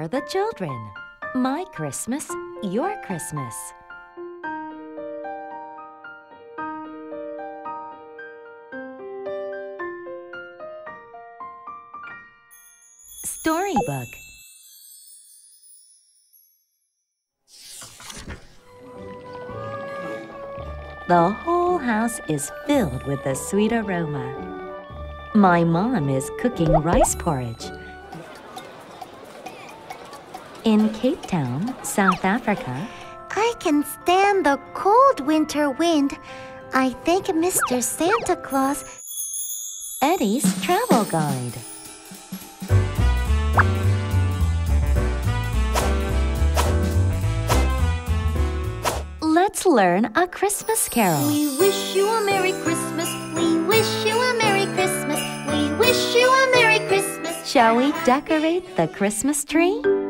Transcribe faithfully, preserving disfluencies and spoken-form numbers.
for the children. My Christmas, your Christmas. Storybook. The whole house is filled with the sweet aroma. My mom is cooking rice porridge. In Cape Town, South Africa, I can stand the cold winter wind. I thank Mister Santa Claus. Eddie's travel guide. Let's learn a Christmas carol. We wish you a Merry Christmas. We wish you a Merry Christmas. We wish you a Merry Christmas. Shall we decorate the Christmas tree?